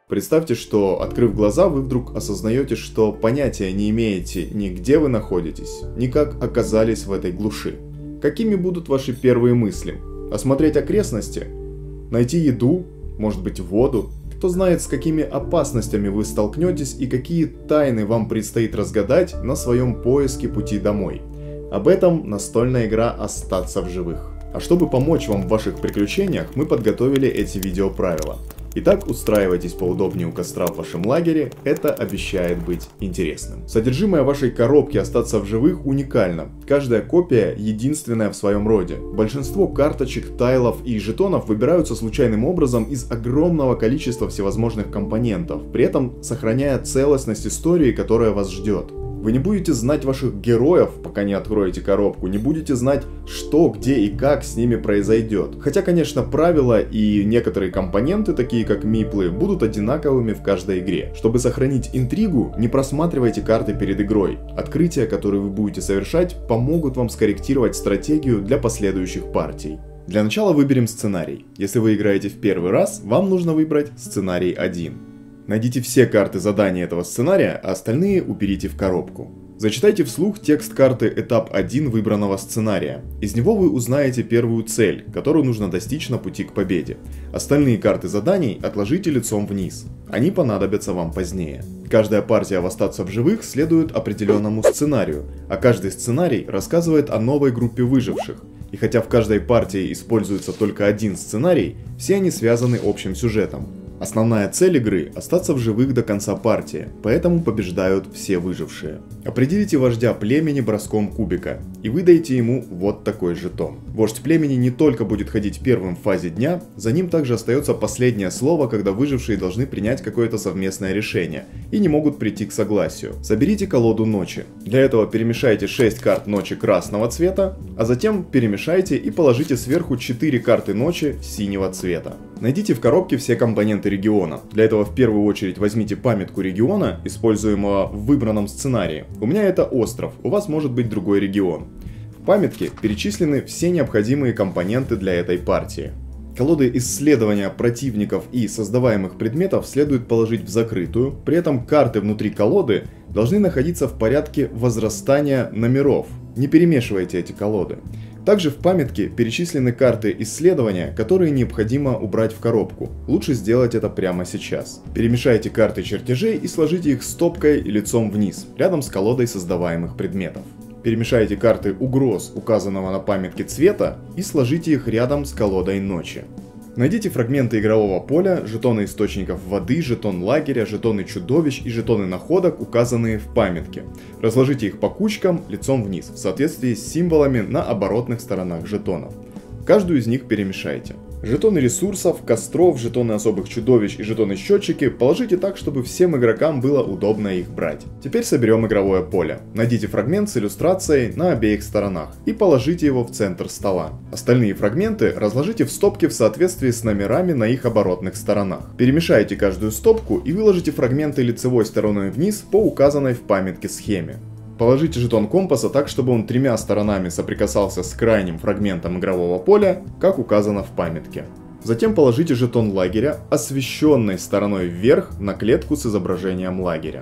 Представьте, что, открыв глаза, вы вдруг осознаете, что понятия не имеете ни где вы находитесь, ни как оказались в этой глуши. Какими будут ваши первые мысли? Осмотреть окрестности? Найти еду? Может быть, воду? Кто знает, с какими опасностями вы столкнетесь и какие тайны вам предстоит разгадать на своем поиске пути домой. Об этом настольная игра «Остаться в живых». А чтобы помочь вам в ваших приключениях, мы подготовили эти видеоправила. Итак, устраивайтесь поудобнее у костра в вашем лагере, это обещает быть интересным. Содержимое вашей коробки «Остаться в живых» уникально. Каждая копия единственная в своем роде. Большинство карточек, тайлов и жетонов выбираются случайным образом из огромного количества всевозможных компонентов, при этом сохраняя целостность истории, которая вас ждет. Вы не будете знать ваших героев, пока не откроете коробку, не будете знать, что, где и как с ними произойдет. Хотя, конечно, правила и некоторые компоненты, такие как миплы, будут одинаковыми в каждой игре. Чтобы сохранить интригу, не просматривайте карты перед игрой. Открытия, которые вы будете совершать, помогут вам скорректировать стратегию для последующих партий. Для начала выберем сценарий. Если вы играете в первый раз, вам нужно выбрать сценарий 1. Найдите все карты задания этого сценария, а остальные уберите в коробку. Зачитайте вслух текст карты «Этап 1» выбранного сценария. Из него вы узнаете первую цель, которую нужно достичь на пути к победе. Остальные карты заданий отложите лицом вниз. Они понадобятся вам позднее. Каждая партия в «Остаться в живых» следует определенному сценарию, а каждый сценарий рассказывает о новой группе выживших. И хотя в каждой партии используется только один сценарий, все они связаны общим сюжетом. Основная цель игры – остаться в живых до конца партии, поэтому побеждают все выжившие. Определите вождя племени броском кубика и выдайте ему вот такой жетон. Вождь племени не только будет ходить первым в фазе дня, за ним также остается последнее слово, когда выжившие должны принять какое-то совместное решение и не могут прийти к согласию. Соберите колоду ночи. Для этого перемешайте 6 карт ночи красного цвета, а затем перемешайте и положите сверху 4 карты ночи синего цвета. Найдите в коробке все компоненты региона. Для этого в первую очередь возьмите памятку региона, используемого в выбранном сценарии. У меня это остров, у вас может быть другой регион. В памятке перечислены все необходимые компоненты для этой партии. Колоды исследования противников и создаваемых предметов следует положить в закрытую, при этом карты внутри колоды должны находиться в порядке возрастания номеров. Не перемешивайте эти колоды. Также в памятке перечислены карты исследования, которые необходимо убрать в коробку. Лучше сделать это прямо сейчас. Перемешайте карты чертежей и сложите их стопкой и лицом вниз, рядом с колодой создаваемых предметов. Перемешайте карты угроз, указанного на памятке цвета, и сложите их рядом с колодой ночи. Найдите фрагменты игрового поля, жетоны источников воды, жетон лагеря, жетоны чудовищ и жетоны находок, указанные в памятке. Разложите их по кучкам лицом вниз, в соответствии с символами на оборотных сторонах жетонов. Каждую из них перемешайте. Жетоны ресурсов, костров, жетоны особых чудовищ и жетоны-счетчики положите так, чтобы всем игрокам было удобно их брать. Теперь соберем игровое поле. Найдите фрагмент с иллюстрацией на обеих сторонах и положите его в центр стола. Остальные фрагменты разложите в стопки в соответствии с номерами на их оборотных сторонах. Перемешайте каждую стопку и выложите фрагменты лицевой стороной вниз по указанной в памятке схеме. Положите жетон компаса так, чтобы он 3 сторонами соприкасался с крайним фрагментом игрового поля, как указано в памятке. Затем положите жетон лагеря, освещенной стороной вверх, на клетку с изображением лагеря.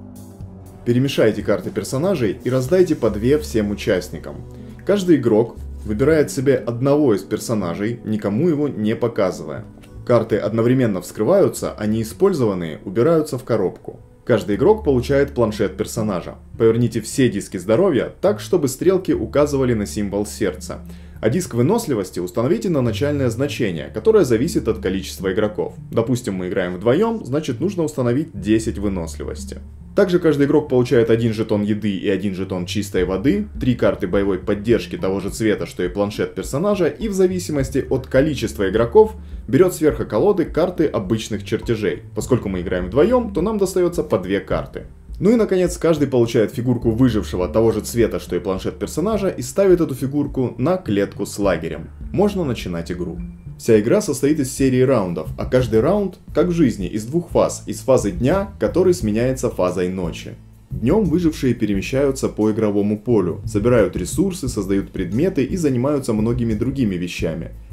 Перемешайте карты персонажей и раздайте по 2 всем участникам. Каждый игрок выбирает себе одного из персонажей, никому его не показывая. Карты одновременно вскрываются, а неиспользованные убираются в коробку. Каждый игрок получает планшет персонажа. Поверните все диски здоровья так, чтобы стрелки указывали на символ сердца. А диск выносливости установите на начальное значение, которое зависит от количества игроков. Допустим, мы играем вдвоем, значит нужно установить 10 выносливости. Также каждый игрок получает 1 жетон еды и 1 жетон чистой воды, 3 карты боевой поддержки того же цвета, что и планшет персонажа, и в зависимости от количества игроков берет сверху колоды карты обычных чертежей. Поскольку мы играем вдвоем, то нам достается по 2 карты. Ну и наконец, каждый получает фигурку выжившего того же цвета, что и планшет персонажа, и ставит эту фигурку на клетку с лагерем. Можно начинать игру. Вся игра состоит из серии раундов, а каждый раунд, как в жизни, из 2 фаз. Из фазы дня, который сменяется фазой ночи. Днем выжившие перемещаются по игровому полю, собирают ресурсы, создают предметы и занимаются многими другими вещами.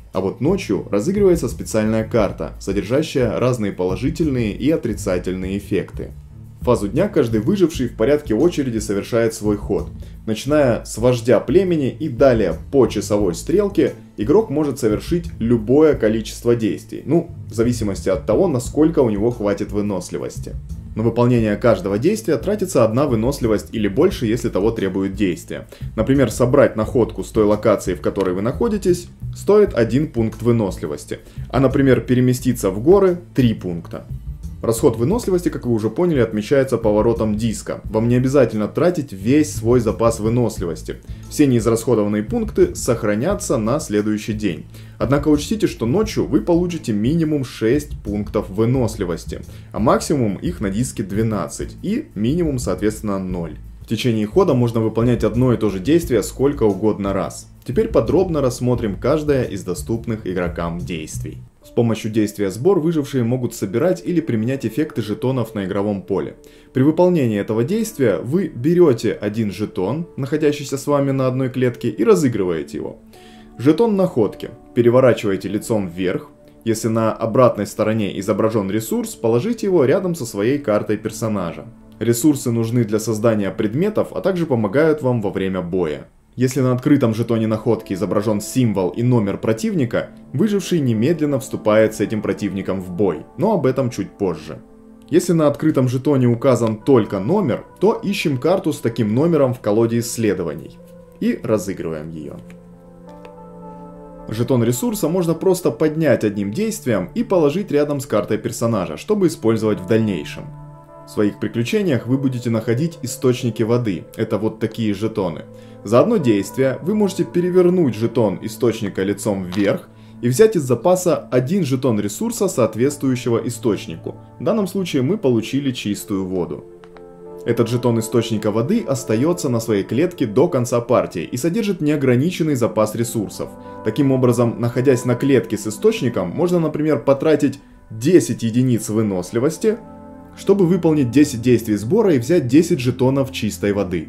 А вот ночью разыгрывается специальная карта, содержащая разные положительные и отрицательные эффекты. В фазу дня каждый выживший в порядке очереди совершает свой ход. Начиная с вождя племени и далее по часовой стрелке, игрок может совершить любое количество действий, в зависимости от того, насколько у него хватит выносливости. На выполнение каждого действия тратится одна выносливость или больше, если того требует действие. Например, собрать находку с той локации, в которой вы находитесь, стоит 1 пункт выносливости, а, например, переместиться в горы – 3 пункта. Расход выносливости, как вы уже поняли, отмечается поворотом диска. Вам не обязательно тратить весь свой запас выносливости. Все неизрасходованные пункты сохранятся на следующий день. Однако учтите, что ночью вы получите минимум 6 пунктов выносливости, а максимум их на диске 12 и минимум, соответственно, 0. В течение хода можно выполнять одно и то же действие сколько угодно раз. Теперь подробно рассмотрим каждое из доступных игрокам действий. С помощью действия «Сбор» выжившие могут собирать или применять эффекты жетонов на игровом поле. При выполнении этого действия вы берете один жетон, находящийся с вами на одной клетке, и разыгрываете его. Жетон находки переворачиваете лицом вверх. Если на обратной стороне изображен ресурс, положите его рядом со своей картой персонажа. Ресурсы нужны для создания предметов, а также помогают вам во время боя. Если на открытом жетоне находки изображен символ и номер противника, выживший немедленно вступает с этим противником в бой, но об этом чуть позже. Если на открытом жетоне указан только номер, то ищем карту с таким номером в колоде исследований и разыгрываем ее. Жетон ресурса можно просто поднять одним действием и положить рядом с картой персонажа, чтобы использовать в дальнейшем. В своих приключениях вы будете находить источники воды, это вот такие жетоны. За одно действие вы можете перевернуть жетон источника лицом вверх и взять из запаса один жетон ресурса, соответствующего источнику. В данном случае мы получили чистую воду. Этот жетон источника воды остается на своей клетке до конца партии и содержит неограниченный запас ресурсов. Таким образом, находясь на клетке с источником, можно, например, потратить 10 единиц выносливости, чтобы выполнить 10 действий сбора и взять 10 жетонов чистой воды.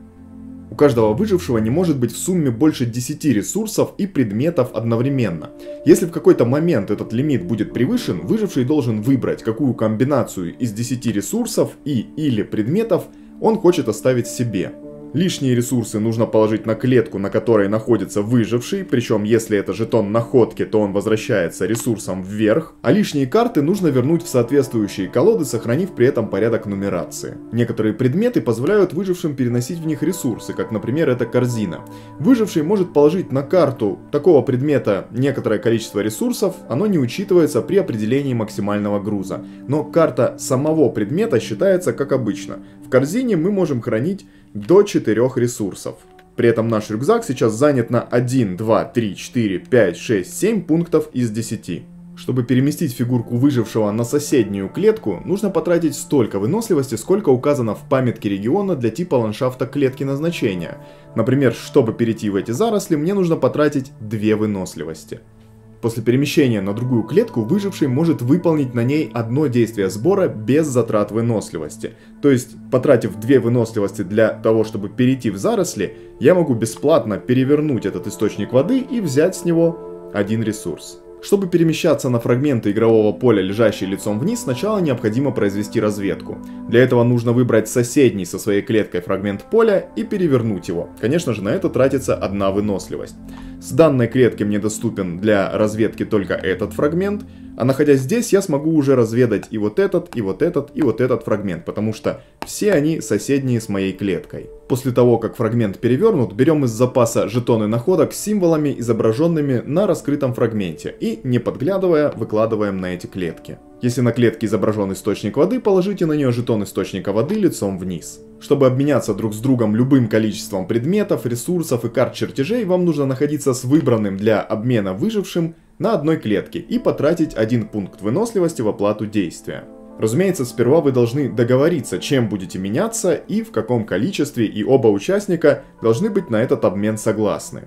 У каждого выжившего не может быть в сумме больше 10 ресурсов и предметов одновременно. Если в какой-то момент этот лимит будет превышен, выживший должен выбрать, какую комбинацию из 10 ресурсов или предметов он хочет оставить себе. Лишние ресурсы нужно положить на клетку, на которой находится выживший, причем если это жетон находки, то он возвращается ресурсом вверх, а лишние карты нужно вернуть в соответствующие колоды, сохранив при этом порядок нумерации. Некоторые предметы позволяют выжившим переносить в них ресурсы, как, например, эта корзина. Выживший может положить на карту такого предмета некоторое количество ресурсов, оно не учитывается при определении максимального груза, но карта самого предмета считается как обычно. В корзине мы можем хранить до 4 ресурсов. При этом наш рюкзак сейчас занят на 1, 2, 3, 4, 5, 6, 7 пунктов из 10. Чтобы переместить фигурку выжившего на соседнюю клетку, нужно потратить столько выносливости, сколько указано в памятке региона для типа ландшафта клетки назначения. Например, чтобы перейти в эти заросли, мне нужно потратить 2 выносливости. После перемещения на другую клетку выживший может выполнить на ней одно действие сбора без затрат выносливости. То есть, потратив 2 выносливости для того, чтобы перейти в заросли, я могу бесплатно перевернуть этот источник воды и взять с него один ресурс. Чтобы перемещаться на фрагменты игрового поля, лежащие лицом вниз, сначала необходимо произвести разведку. Для этого нужно выбрать соседний со своей клеткой фрагмент поля и перевернуть его. Конечно же, на это тратится 1 выносливость. С данной клетки мне доступен для разведки только этот фрагмент, а находясь здесь, я смогу уже разведать и вот этот, и вот этот, и вот этот фрагмент, потому что все они соседние с моей клеткой. После того, как фрагмент перевернут, берем из запаса жетоны находок с символами, изображенными на раскрытом фрагменте, и, не подглядывая, выкладываем на эти клетки. Если на клетке изображен источник воды, положите на нее жетон источника воды лицом вниз. Чтобы обменяться друг с другом любым количеством предметов, ресурсов и карт чертежей, вам нужно находиться с выбранным для обмена выжившим на одной клетке и потратить 1 пункт выносливости в оплату действия. Разумеется, сперва вы должны договориться, чем будете меняться и в каком количестве, и оба участника должны быть на этот обмен согласны.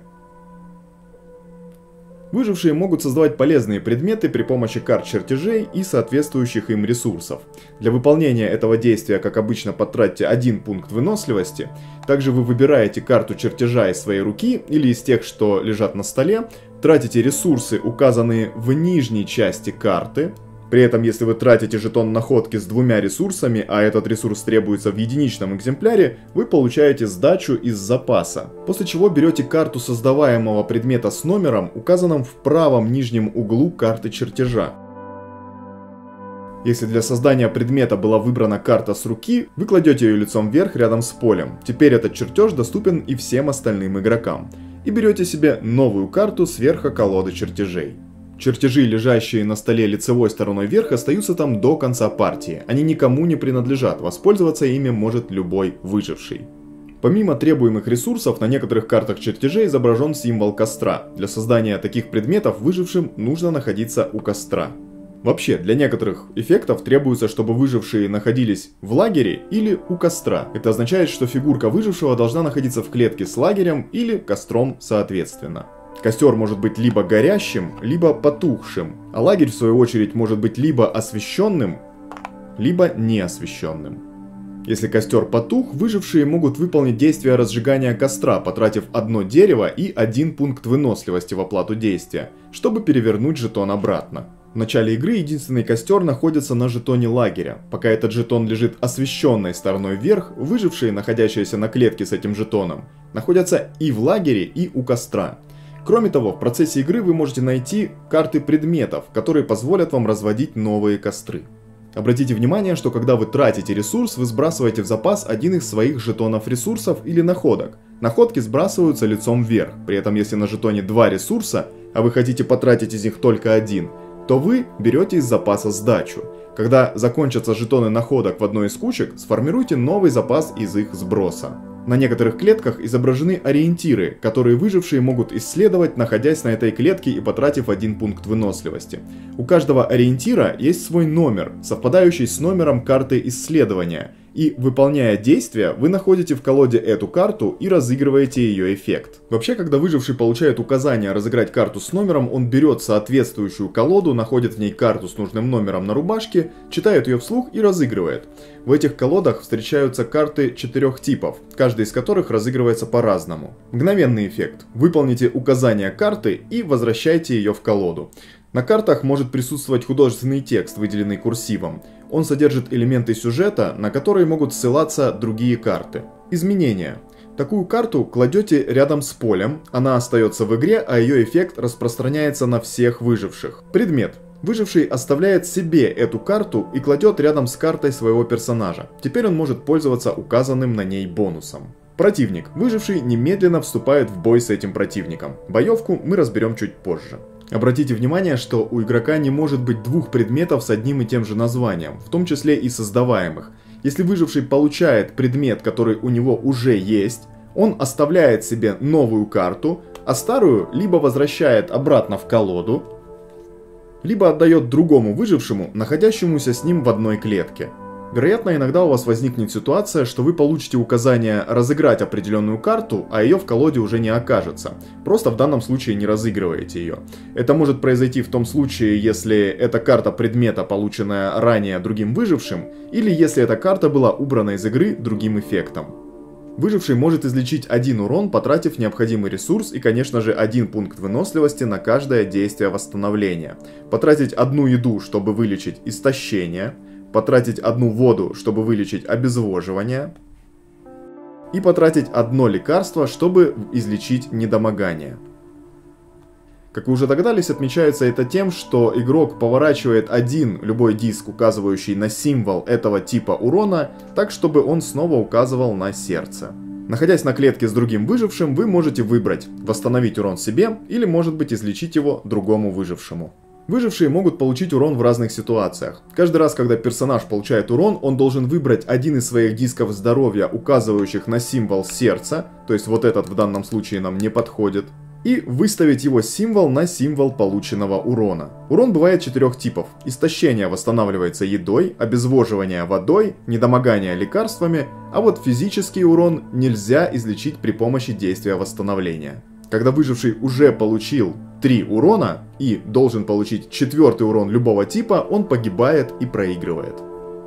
Выжившие могут создавать полезные предметы при помощи карт чертежей и соответствующих им ресурсов. Для выполнения этого действия, как обычно, потратьте 1 пункт выносливости. Также вы выбираете карту чертежа из своей руки или из тех, что лежат на столе, тратите ресурсы, указанные в нижней части карты. При этом, если вы тратите жетон находки с 2 ресурсами, а этот ресурс требуется в единичном экземпляре, вы получаете сдачу из запаса. После чего берете карту создаваемого предмета с номером, указанным в правом нижнем углу карты чертежа. Если для создания предмета была выбрана карта с руки, вы кладете ее лицом вверх рядом с полем. Теперь этот чертеж доступен и всем остальным игрокам. И берете себе новую карту сверху колоды чертежей. Чертежи, лежащие на столе лицевой стороной вверх, остаются там до конца партии. Они никому не принадлежат, воспользоваться ими может любой выживший. Помимо требуемых ресурсов, на некоторых картах чертежей изображен символ костра. Для создания таких предметов выжившим нужно находиться у костра. Вообще, для некоторых эффектов требуется, чтобы выжившие находились в лагере или у костра. Это означает, что фигурка выжившего должна находиться в клетке с лагерем или костром соответственно. Костер может быть либо горящим, либо потухшим, а лагерь в свою очередь может быть либо освещенным, либо неосвещенным. Если костер потух, выжившие могут выполнить действие разжигания костра, потратив 1 дерево и 1 пункт выносливости в оплату действия, чтобы перевернуть жетон обратно. В начале игры единственный костер находится на жетоне лагеря. Пока этот жетон лежит освещенной стороной вверх, выжившие, находящиеся на клетке с этим жетоном, находятся и в лагере, и у костра. Кроме того, в процессе игры вы можете найти карты предметов, которые позволят вам разводить новые костры. Обратите внимание, что когда вы тратите ресурс, вы сбрасываете в запас один из своих жетонов ресурсов или находок. Находки сбрасываются лицом вверх, при этом если на жетоне 2 ресурса, а вы хотите потратить из них только 1, то вы берете из запаса сдачу. Когда закончатся жетоны находок в одной из кучек, сформируйте новый запас из их сброса. На некоторых клетках изображены ориентиры, которые выжившие могут исследовать, находясь на этой клетке и потратив 1 пункт выносливости. У каждого ориентира есть свой номер, совпадающий с номером карты исследования. И, выполняя действия, вы находите в колоде эту карту и разыгрываете ее эффект. Вообще, когда выживший получает указание разыграть карту с номером, он берет соответствующую колоду, находит в ней карту с нужным номером на рубашке, читает ее вслух и разыгрывает. В этих колодах встречаются карты 4 типов, каждый из которых разыгрывается по-разному. Мгновенный эффект. Выполните указание карты и возвращайте ее в колоду. На картах может присутствовать художественный текст, выделенный курсивом. Он содержит элементы сюжета, на которые могут ссылаться другие карты. Изменения. Такую карту кладете рядом с полем, она остается в игре, а ее эффект распространяется на всех выживших. Предмет. Выживший оставляет себе эту карту и кладет рядом с картой своего персонажа. Теперь он может пользоваться указанным на ней бонусом. Противник. Выживший немедленно вступает в бой с этим противником. Боевку мы разберем чуть позже. Обратите внимание, что у игрока не может быть 2 предметов с одним и тем же названием, в том числе и создаваемых. Если выживший получает предмет, который у него уже есть, он оставляет себе новую карту, а старую либо возвращает обратно в колоду, либо отдает другому выжившему, находящемуся с ним в одной клетке. Вероятно, иногда у вас возникнет ситуация, что вы получите указание разыграть определенную карту, а ее в колоде уже не окажется. Просто в данном случае не разыгрываете ее. Это может произойти в том случае, если эта карта предмета, полученная ранее другим выжившим, или если эта карта была убрана из игры другим эффектом. Выживший может излечить 1 урон, потратив необходимый ресурс и, конечно же, 1 пункт выносливости на каждое действие восстановления. Потратить 1 еду, чтобы вылечить истощение. Потратить 1 воду, чтобы вылечить обезвоживание. И потратить 1 лекарство, чтобы излечить недомогание. Как вы уже догадались, отмечается это тем, что игрок поворачивает один любой диск, указывающий на символ этого типа урона, так чтобы он снова указывал на сердце. Находясь на клетке с другим выжившим, вы можете выбрать восстановить урон себе или, может быть, излечить его другому выжившему. Выжившие могут получить урон в разных ситуациях. Каждый раз, когда персонаж получает урон, он должен выбрать один из своих дисков здоровья, указывающих на символ сердца, то есть вот этот в данном случае нам не подходит, и выставить его символ на символ полученного урона. Урон бывает 4 типов. Истощение восстанавливается едой, обезвоживание водой, недомогание лекарствами, а вот физический урон нельзя излечить при помощи действия восстановления. Когда выживший уже получил 3 урона и должен получить 4-й урон любого типа, он погибает и проигрывает.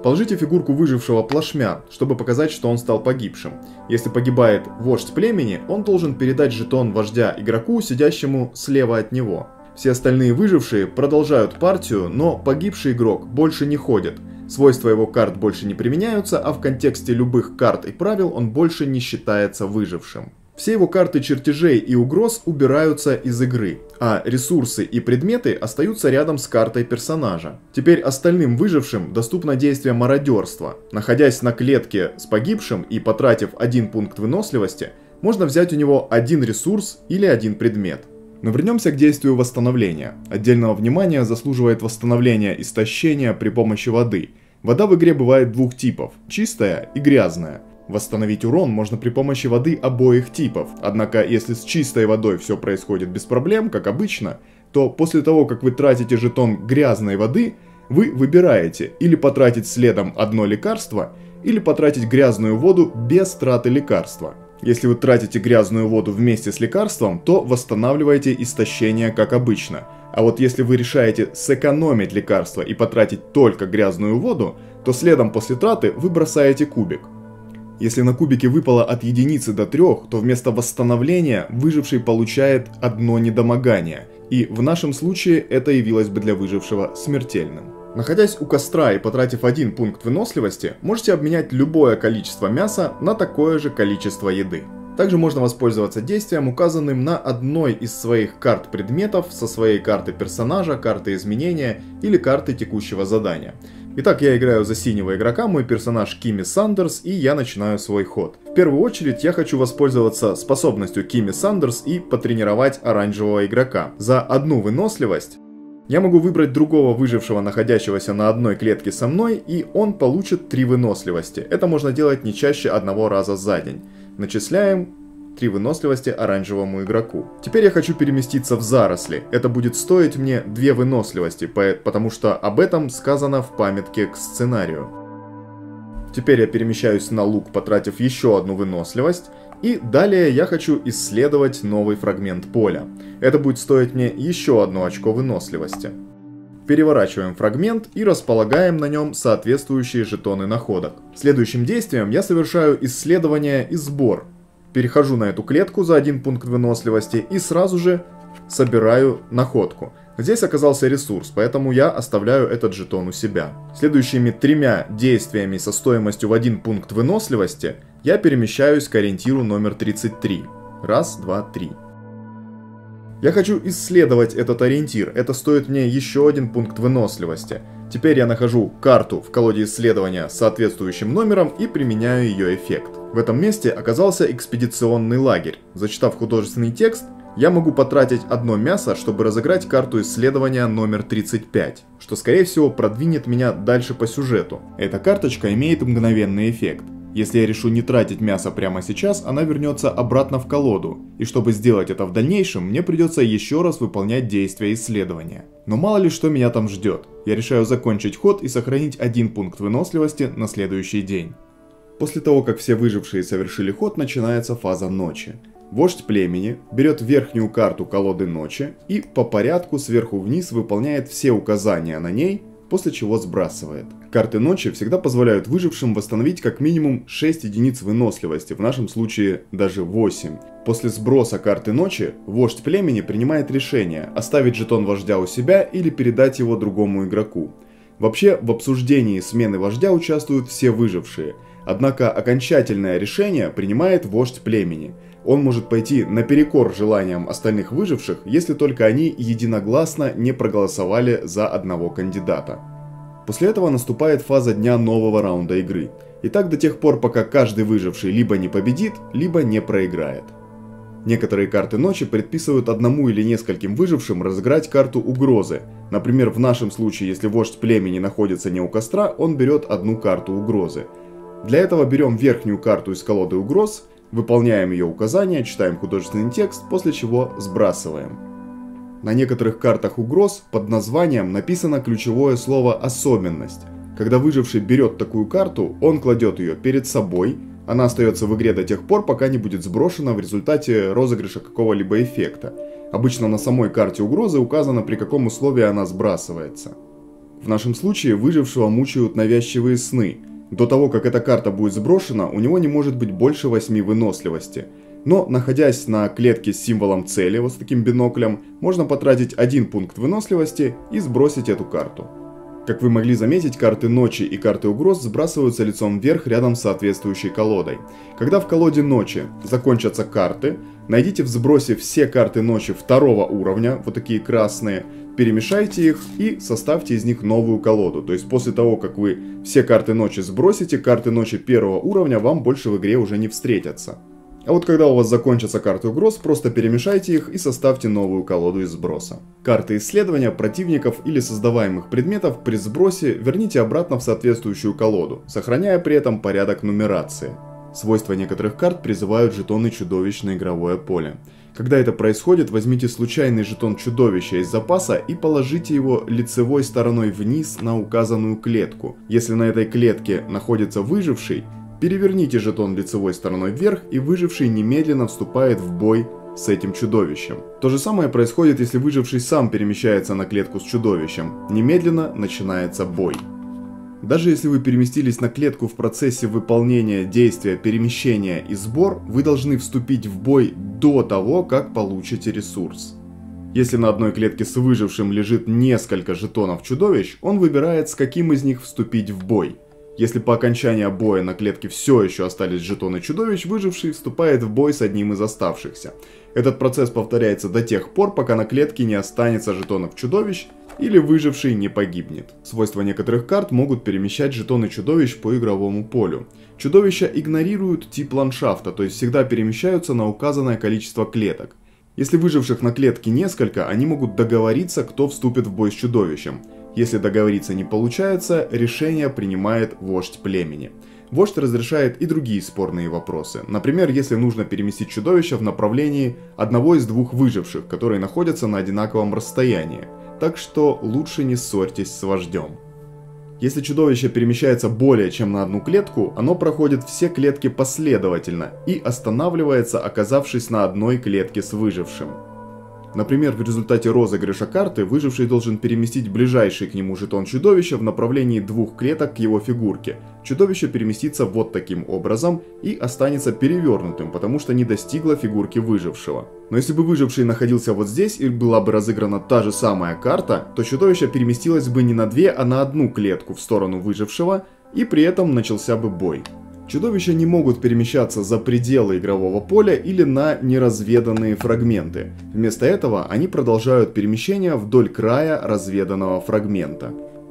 Положите фигурку выжившего плашмя, чтобы показать, что он стал погибшим. Если погибает вождь племени, он должен передать жетон вождя игроку, сидящему слева от него. Все остальные выжившие продолжают партию, но погибший игрок больше не ходит. Свойства его карт больше не применяются, а в контексте любых карт и правил он больше не считается выжившим. Все его карты чертежей и угроз убираются из игры, а ресурсы и предметы остаются рядом с картой персонажа. Теперь остальным выжившим доступно действие мародерства. Находясь на клетке с погибшим и потратив 1 пункт выносливости, можно взять у него 1 ресурс или 1 предмет. Но вернемся к действию восстановления. Отдельного внимания заслуживает восстановление истощения при помощи воды. Вода в игре бывает 2 типов – чистая и грязная. Восстановить урон можно при помощи воды обоих типов, однако если с чистой водой все происходит без проблем, как обычно, то после того, как вы тратите жетон грязной воды, вы выбираете или потратить следом 1 лекарство, или потратить грязную воду без траты лекарства. Если вы тратите грязную воду вместе с лекарством, то восстанавливаете истощение как обычно. А вот если вы решаете сэкономить лекарство и потратить только грязную воду, то следом после траты вы бросаете кубик. Если на кубике выпало от 1 до 3, то вместо восстановления выживший получает 1 недомогание, и в нашем случае это явилось бы для выжившего смертельным. Находясь у костра и потратив 1 пункт выносливости, можете обменять любое количество мяса на такое же количество еды. Также можно воспользоваться действием, указанным на одной из своих карт предметов со своей карты персонажа, карты изменения или карты текущего задания. Итак, я играю за синего игрока, мой персонаж Кими Сандерс, и я начинаю свой ход. В первую очередь я хочу воспользоваться способностью Кими Сандерс и потренировать оранжевого игрока. За 1 выносливость я могу выбрать другого выжившего, находящегося на одной клетке со мной, и он получит 3 выносливости. Это можно делать не чаще 1 раза за день. Начисляем 3 выносливости оранжевому игроку. Теперь я хочу переместиться в заросли. Это будет стоить мне 2 выносливости, потому что об этом сказано в памятке к сценарию. Теперь я перемещаюсь на луг, потратив еще 1 выносливость. И далее я хочу исследовать новый фрагмент поля. Это будет стоить мне еще 1 очко выносливости. Переворачиваем фрагмент и располагаем на нем соответствующие жетоны находок. Следующим действием я совершаю исследование и сбор. Перехожу на эту клетку за 1 пункт выносливости и сразу же собираю находку. Здесь оказался ресурс, поэтому я оставляю этот жетон у себя. Следующими 3 действиями со стоимостью в 1 пункт выносливости я перемещаюсь к ориентиру номер 33. Раз, два, 3. Я хочу исследовать этот ориентир, это стоит мне еще 1 пункт выносливости. Теперь я нахожу карту в колоде исследования с соответствующим номером и применяю ее эффект. В этом месте оказался экспедиционный лагерь. Зачитав художественный текст, я могу потратить 1 мясо, чтобы разыграть карту исследования номер 35, что скорее всего продвинет меня дальше по сюжету. Эта карточка имеет мгновенный эффект. Если я решу не тратить мясо прямо сейчас, она вернется обратно в колоду, и чтобы сделать это в дальнейшем, мне придется еще раз выполнять действия исследования. Но мало ли что меня там ждет. Я решаю закончить ход и сохранить 1 пункт выносливости на следующий день. После того, как все выжившие совершили ход, начинается фаза ночи. Вождь племени берет верхнюю карту колоды ночи и по порядку сверху вниз выполняет все указания на ней, после чего сбрасывает. Карты ночи всегда позволяют выжившим восстановить как минимум 6 единиц выносливости, в нашем случае даже 8. После сброса карты ночи, вождь племени принимает решение оставить жетон вождя у себя или передать его другому игроку. Вообще, в обсуждении смены вождя участвуют все выжившие, однако окончательное решение принимает вождь племени. Он может пойти наперекор желаниям остальных выживших, если только они единогласно не проголосовали за одного кандидата. После этого наступает фаза дня нового раунда игры. И так до тех пор, пока каждый выживший либо не победит, либо не проиграет. Некоторые карты ночи предписывают одному или нескольким выжившим разыграть карту угрозы. Например, в нашем случае, если вождь племени находится не у костра, он берет 1 карту угрозы. Для этого берем верхнюю карту из колоды угроз, выполняем ее указания, читаем художественный текст, после чего сбрасываем. На некоторых картах угроз под названием написано ключевое слово «особенность». Когда выживший берет такую карту, он кладет ее перед собой, она остается в игре до тех пор, пока не будет сброшена в результате розыгрыша какого-либо эффекта. Обычно на самой карте угрозы указано, при каком условии она сбрасывается. В нашем случае выжившего мучают навязчивые сны. До того, как эта карта будет сброшена, у него не может быть больше 8 выносливости. Но, находясь на клетке с символом цели, вот с таким биноклем, можно потратить 1 пункт выносливости и сбросить эту карту. Как вы могли заметить, карты ночи и карты угроз сбрасываются лицом вверх рядом с соответствующей колодой. Когда в колоде ночи закончатся карты, найдите в сбросе все карты ночи 2-го уровня, вот такие красные, перемешайте их и составьте из них новую колоду. То есть после того, как вы все карты ночи сбросите, карты ночи 1-го уровня вам больше в игре уже не встретятся. А вот когда у вас закончатся карты угроз, просто перемешайте их и составьте новую колоду из сброса. Карты исследования противников или создаваемых предметов при сбросе верните обратно в соответствующую колоду, сохраняя при этом порядок нумерации. Свойства некоторых карт призывают жетоны чудовищ на игровое поле. Когда это происходит, возьмите случайный жетон чудовища из запаса и положите его лицевой стороной вниз на указанную клетку. Если на этой клетке находится выживший, переверните жетон лицевой стороной вверх, и выживший немедленно вступает в бой с этим чудовищем. То же самое происходит, если выживший сам перемещается на клетку с чудовищем. Немедленно начинается бой. Даже если вы переместились на клетку в процессе выполнения действия перемещения и сбор, вы должны вступить в бой до того, как получите ресурс. Если на одной клетке с выжившим лежит несколько жетонов чудовищ, он выбирает, с каким из них вступить в бой. Если по окончании боя на клетке все еще остались жетоны чудовищ, выживший вступает в бой с одним из оставшихся. Этот процесс повторяется до тех пор, пока на клетке не останется жетонов чудовищ или выживший не погибнет. Свойства некоторых карт могут перемещать жетоны чудовищ по игровому полю. Чудовища игнорируют тип ландшафта, то есть всегда перемещаются на указанное количество клеток. Если выживших на клетке несколько, они могут договориться, кто вступит в бой с чудовищем. Если договориться не получается, решение принимает вождь племени. Вождь разрешает и другие спорные вопросы. Например, если нужно переместить чудовище в направлении одного из 2 выживших, которые находятся на одинаковом расстоянии. Так что лучше не ссорьтесь с вождем. Если чудовище перемещается более чем на одну клетку, оно проходит все клетки последовательно и останавливается, оказавшись на одной клетке с выжившим. Например, в результате розыгрыша карты выживший должен переместить ближайший к нему жетон чудовища в направлении 2 клеток к его фигурке. Чудовище переместится вот таким образом и останется перевернутым, потому что не достигло фигурки выжившего. Но если бы выживший находился вот здесь и была бы разыграна та же самая карта, то чудовище переместилось бы не на 2, а на 1 клетку в сторону выжившего, и при этом начался бы бой. Чудовища не могут перемещаться за пределы игрового поля или на неразведанные фрагменты. Вместо этого они продолжают перемещение вдоль края разведанного фрагмента.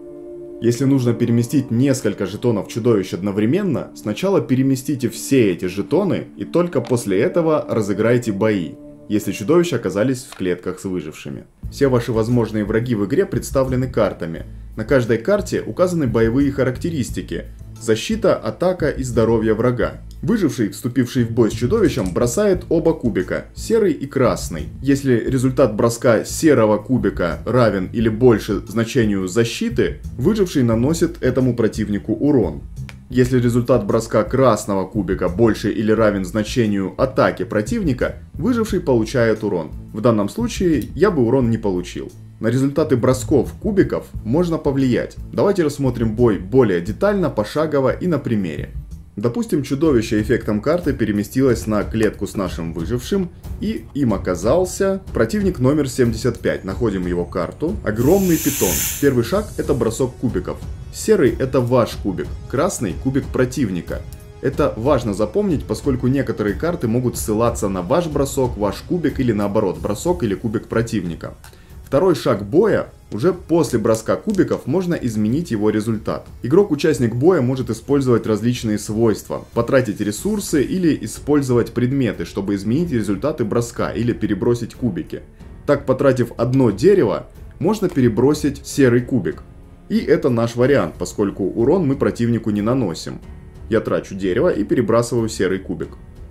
Если нужно переместить несколько жетонов чудовищ одновременно, сначала переместите все эти жетоны и только после этого разыграйте бои, если чудовища оказались в клетках с выжившими. Все ваши возможные враги в игре представлены картами. На каждой карте указаны боевые характеристики: защита, атака и здоровье врага. Выживший, вступивший в бой с чудовищем, бросает оба кубика, серый и красный. Если результат броска серого кубика равен или больше значению защиты, выживший наносит этому противнику урон. Если результат броска красного кубика больше или равен значению атаки противника, выживший получает урон. В данном случае я бы урон не получил. На результаты бросков кубиков можно повлиять. Давайте рассмотрим бой более детально, пошагово и на примере. Допустим, чудовище эффектом карты переместилось на клетку с нашим выжившим, и им оказался противник номер 75. Находим его карту. Огромный питон. Первый шаг — это бросок кубиков. Серый — это ваш кубик, красный — кубик противника. Это важно запомнить, поскольку некоторые карты могут ссылаться на ваш бросок, ваш кубик или наоборот, бросок или кубик противника. Второй шаг боя. Уже после броска кубиков можно изменить его результат. Игрок-участник боя может использовать различные свойства, потратить ресурсы или использовать предметы, чтобы изменить результаты броска или перебросить кубики. Так, потратив одно дерево, можно перебросить серый кубик. И это наш вариант, поскольку урон мы противнику не наносим. Я трачу дерево и перебрасываю серый кубик.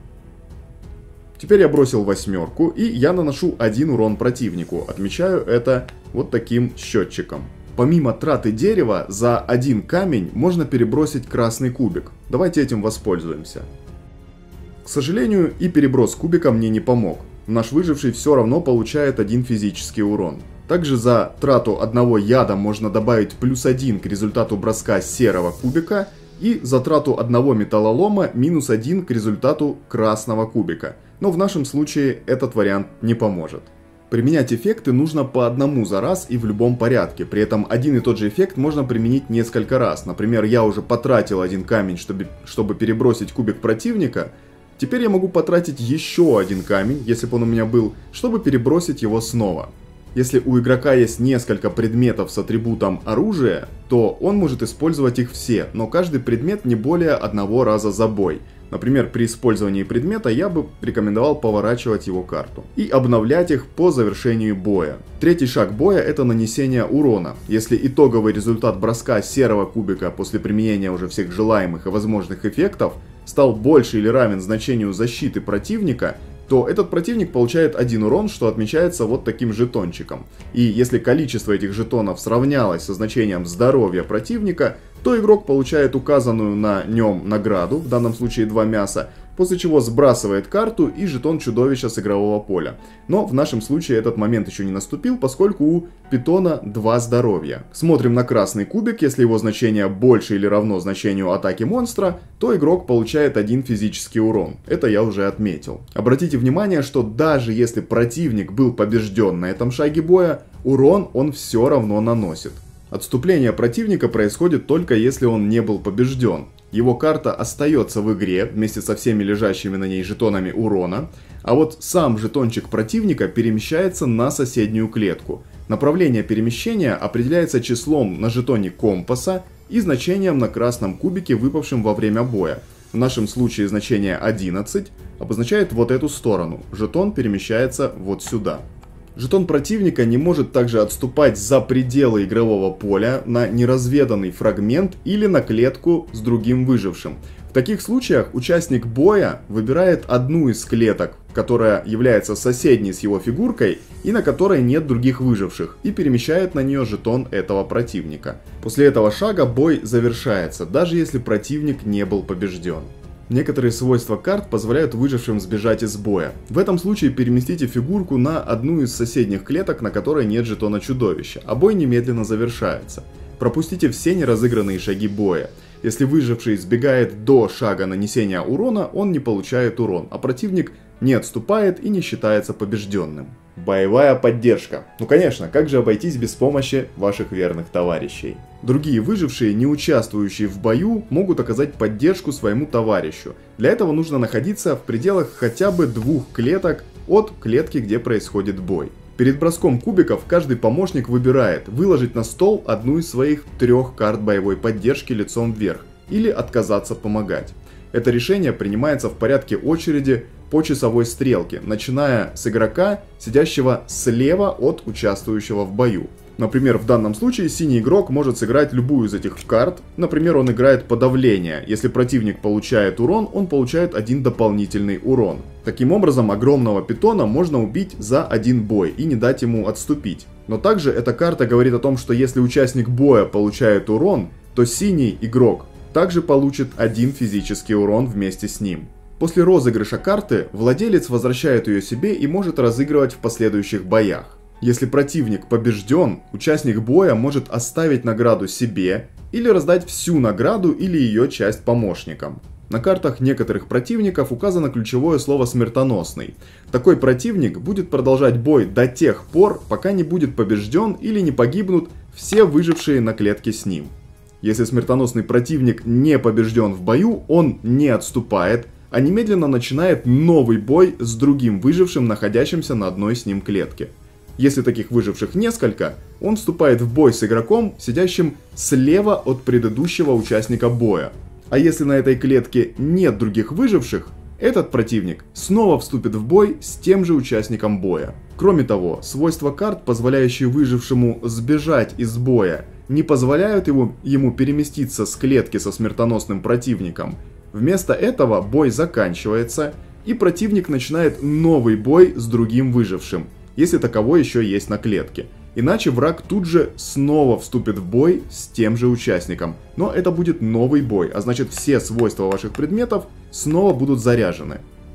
Теперь я бросил 8, и я наношу 1 урон противнику. Отмечаю это вот таким счетчиком. Помимо траты дерева, за 1 камень можно перебросить красный кубик. Давайте этим воспользуемся. К сожалению, и переброс кубика мне не помог. Наш выживший все равно получает 1 физический урон. Также за трату одного яда можно добавить +1 к результату броска серого кубика и за трату одного металлолома -1 к результату красного кубика. Но в нашем случае этот вариант не поможет. Применять эффекты нужно по одному за раз и в любом порядке. При этом один и тот же эффект можно применить несколько раз. Например, я уже потратил один камень, чтобы перебросить кубик противника. Теперь я могу потратить еще один камень, если бы он у меня был, чтобы перебросить его снова. Если у игрока есть несколько предметов с атрибутом оружия, то он может использовать их все, но каждый предмет не более одного раза за бой. Например, при использовании предмета я бы рекомендовал поворачивать его карту и обновлять их по завершению боя. Третий шаг боя — это нанесение урона. Если итоговый результат броска серого кубика после применения уже всех желаемых и возможных эффектов стал больше или равен значению защиты противника, то этот противник получает 1 урон, что отмечается вот таким жетончиком. И если количество этих жетонов сравнялось со значением здоровья противника, то игрок получает указанную на нем награду, в данном случае 2 мяса, после чего сбрасывает карту и жетон чудовища с игрового поля. Но в нашем случае этот момент еще не наступил, поскольку у питона 2 здоровья. Смотрим на красный кубик, если его значение больше или равно значению атаки монстра, то игрок получает 1 физический урон. Это я уже отметил. Обратите внимание, что даже если противник был побежден на этом шаге боя, урон он все равно наносит. Отступление противника происходит только если он не был побежден. Его карта остается в игре вместе со всеми лежащими на ней жетонами урона, а вот сам жетончик противника перемещается на соседнюю клетку. Направление перемещения определяется числом на жетоне компаса и значением на красном кубике, выпавшем во время боя. В нашем случае значение 11 обозначает вот эту сторону. Жетон перемещается вот сюда. Жетон противника не может также отступать за пределы игрового поля на неразведанный фрагмент или на клетку с другим выжившим. В таких случаях участник боя выбирает одну из клеток, которая является соседней с его фигуркой и на которой нет других выживших, и перемещает на нее жетон этого противника. После этого шага бой завершается, даже если противник не был побежден. Некоторые свойства карт позволяют выжившим сбежать из боя. В этом случае переместите фигурку на одну из соседних клеток, на которой нет жетона чудовища, а бой немедленно завершается. Пропустите все неразыгранные шаги боя. Если выживший сбегает до шага нанесения урона, он не получает урон, а противник не отступает и не считается побежденным. Боевая поддержка. Ну конечно, как же обойтись без помощи ваших верных товарищей? Другие выжившие, не участвующие в бою, могут оказать поддержку своему товарищу. Для этого нужно находиться в пределах хотя бы 2 клеток от клетки, где происходит бой. Перед броском кубиков каждый помощник выбирает выложить на стол одну из своих 3 карт боевой поддержки лицом вверх или отказаться помогать. Это решение принимается в порядке очереди по часовой стрелке, начиная с игрока, сидящего слева от участвующего в бою. Например, в данном случае синий игрок может сыграть любую из этих карт. Например, он играет подавление. Если противник получает урон, он получает 1 дополнительный урон. Таким образом, огромного питона можно убить за 1 бой и не дать ему отступить. Но также эта карта говорит о том, что если участник боя получает урон, то синий игрок также получит 1 физический урон вместе с ним. После розыгрыша карты владелец возвращает ее себе и может разыгрывать в последующих боях. Если противник побежден, участник боя может оставить награду себе или раздать всю награду или ее часть помощникам. На картах некоторых противников указано ключевое слово «смертоносный». Такой противник будет продолжать бой до тех пор, пока не будет побежден или не погибнут все выжившие на клетке с ним. Если смертоносный противник не побежден в бою, он не отступает, а немедленно начинает новый бой с другим выжившим, находящимся на одной с ним клетке. Если таких выживших несколько, он вступает в бой с игроком, сидящим слева от предыдущего участника боя. А если на этой клетке нет других выживших, этот противник снова вступит в бой с тем же участником боя. Кроме того, свойства карт, позволяющие выжившему сбежать из боя, не позволяют ему переместиться с клетки со смертоносным противником. Вместо этого бой заканчивается, и противник начинает новый бой с другим выжившим, если таковой еще есть на клетке. Иначе враг тут же снова вступит в бой с тем же участником. Но это будет новый бой, а значит все свойства ваших предметов снова будут заряжены.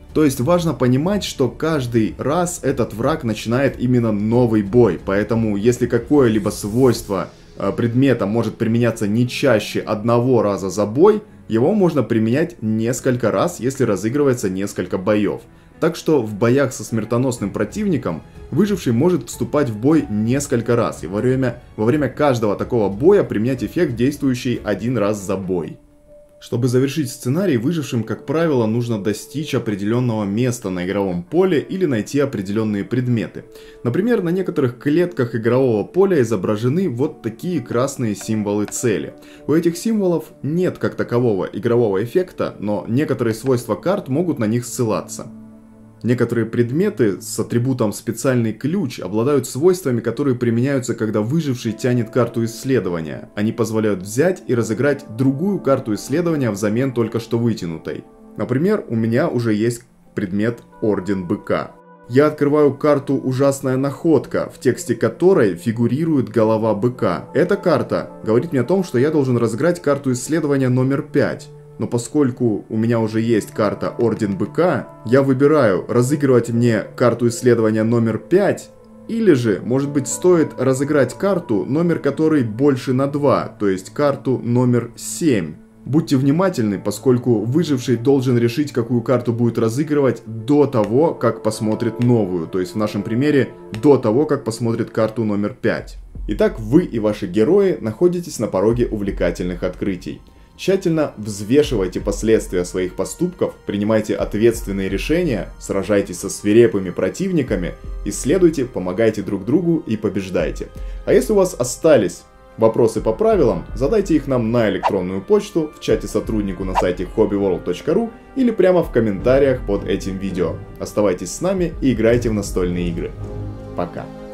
То есть важно понимать, что каждый раз этот враг начинает именно новый бой, поэтому если какое-либо свойство предмета может применяться не чаще одного раза за бой, его можно применять несколько раз, если разыгрывается несколько боев. Так что в боях со смертоносным противником выживший может вступать в бой несколько раз и во время каждого такого боя применять эффект, действующий один раз за бой. Чтобы завершить сценарий, выжившим, как правило, нужно достичь определенного места на игровом поле или найти определенные предметы. Например, на некоторых клетках игрового поля изображены вот такие красные символы цели. У этих символов нет как такового игрового эффекта, но некоторые свойства карт могут на них ссылаться. Некоторые предметы с атрибутом «специальный ключ» обладают свойствами, которые применяются, когда выживший тянет карту исследования. Они позволяют взять и разыграть другую карту исследования взамен только что вытянутой. Например, у меня уже есть предмет «Орден Быка». Я открываю карту «Ужасная находка», в тексте которой фигурирует голова быка. Эта карта говорит мне о том, что я должен разыграть карту исследования номер 5. Но поскольку у меня уже есть карта Орден Быка, я выбираю, разыгрывать мне карту исследования номер 5, или же, может быть, стоит разыграть карту, номер которой больше на 2, то есть карту номер 7. Будьте внимательны, поскольку выживший должен решить, какую карту будет разыгрывать до того, как посмотрит новую, то есть в нашем примере до того, как посмотрит карту номер 5. Итак, вы и ваши герои находитесь на пороге увлекательных открытий. Тщательно взвешивайте последствия своих поступков, принимайте ответственные решения, сражайтесь со свирепыми противниками, исследуйте, помогайте друг другу и побеждайте. А если у вас остались вопросы по правилам, задайте их нам на электронную почту, в чате сотруднику на сайте hobbyworld.ru или прямо в комментариях под этим видео. Оставайтесь с нами и играйте в настольные игры. Пока.